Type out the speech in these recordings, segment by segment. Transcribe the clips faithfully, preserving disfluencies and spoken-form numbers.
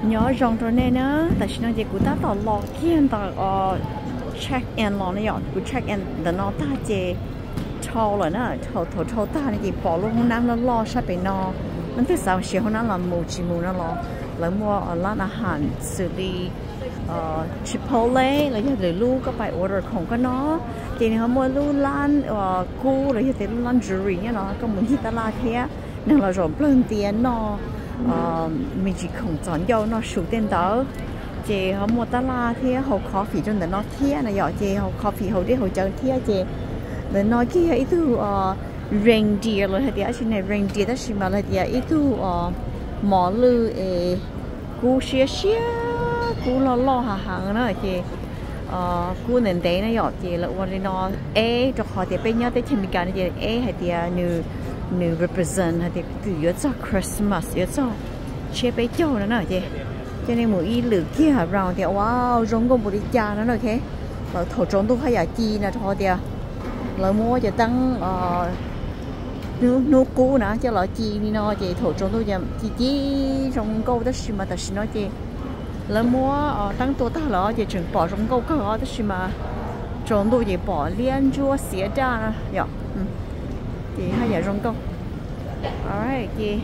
nhớ rong rồi nè nữa tại sao nó chỉ cụ ta tỏ lọ kiên tỏ check in lọ này cụ check in để nó ta chỉ thâu rồi nè thâu thâu thâu ta này chỉ bỏ luôn hôm nay nó lo sát bên nó nó thứ sáu chiều hôm nay là mù chỉ mù nó lo lấy mua ởร้านอาหารxử lý Chipotle là giờ để lu có phải order không có nó thì họ mua lu lan cu là giờ để lu lan jewelry nhá nó có muốn gì ta la thế nên là rồi lên tiền nó mình chỉ không chọn dâu nó số tiền đó chị họ mua ta la thế họ coffee cho nên nó thế này giờ chị họ coffee họ đi họ chơi thế chị nên nói kia ít tu reindeer là thì ở trên này reindeer đó là là thì ít tu mỏ lư cu xia xia cu lo lo hà hàng nữa chị cu nền đế nó giọt chị là quan nó e cho họ thì bên nhau tới trên mình cái này e hay thì nữ nữ represent hay thì cứ nhớ cho Christmas nhớ cho chia bé châu nữa nè chị cho nên mỗi lửa kia hả rồi thì wow giống con bồ đi cha nữa rồi thế rồi thổ trốn tôi hay giả chi nè thôi thì lời mua cho tăng nước nước cũ nè cho lợi chi đi nó chị thổ trốn tôi giờ chi chi trong câu đó xí mà ta xí nói chị lời mua tăng tôi ta lỡ chị chừng bỏ trong câu cái đó xí mà trốn tôi chị bỏ liên chua xía ra nè dạ chị hay giả trong câu alright chị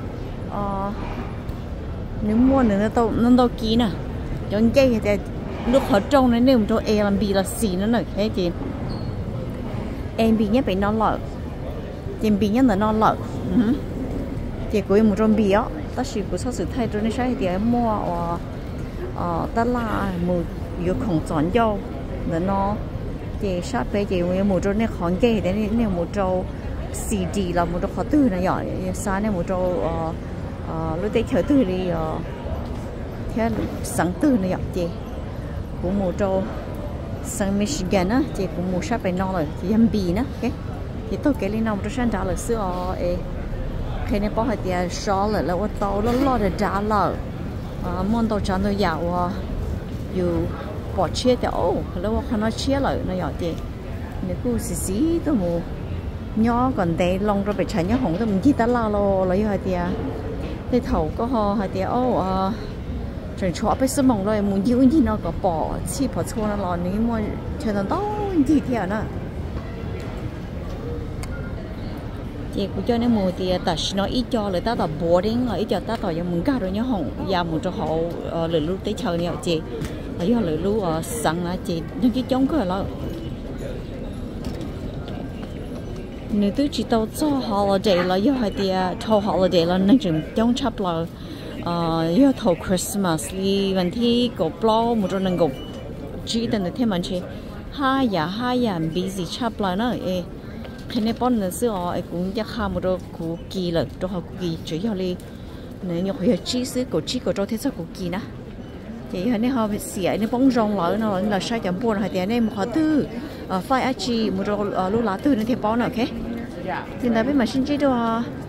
nếu mua nữa nó tao nó tao kỹ nè giống dây thì lúc họ trông nó nếu cho em làm bị là xì nó nè thế chị em bị nhất phải nó lợn chị bị nhất là nó lợn chị của em một trong bì á ta chỉ của sao sự thay cho nên sai thì em mua ở ta là một yếu không chọn dâu để nó chị sát bé chị em một trong này khoản kê để nên một trâu xê đê là một trâu khó tư này giỏi sáng này một trâu lúc đấy khởi tư đi theo sáng tư này giỏi chị cũng một trâu sang Michigan á chị cũng một sát bé nó rồi chị em bì nữa cái thì tôi kể lên nào một trâu sang trả lời xưa ấy khi này bỏ hai tia xóa lại là ô tô nó lo để trả lời món tàu trả tôi giàu dù bỏ chia thì ô lâu không nói chia lại nó giỏi chị nếu cứ xí xí tôi mua nhỏ còn đây long rồi bị cháy nhá hỏng tôi mình chỉ ta lao lo lấy hai tia thì thầu có ho hai tia ô trời chó bị sưng mỏng rồi muốn yêu gì nó có bỏ chi bỏ xô nó lo nếu mua chơi nó to gì thế nữa chị cũng cho nên mua thì ta nó ít cho người ta tập boarding là ít cho ta tập giờ muốn cả rồi nhá hỏng giờ muốn cho họ lười lưu tới chờ nè chị là do lười lưu sẵn là chị những cái chống cơ là nếu tôi chỉ tao cho holiday là do hai tia thâu holiday là nên chừng chống chấp là do thâu Christmas điวันที่ก็ปล้อmột trong những gục chỉ tên là thêm anh chị hai nhà hai nhà busy chấp lại nữa ê khi này bọn nó xưa ấy cũng chắc ham một đôi cú kỳ là cho họ cú kỳ chỉ cho đi nếu như họ chỉ xứ cổ chỉ cổ cho thế sao cú kỳ nè thì họ này họ bị xỉa nên bóng rong lại nó là sai chấm buồn hay thế này một họ tư phải achi một đôi lúa lá tư nên thêm bón ok thì là bên mà xin chỉ đồ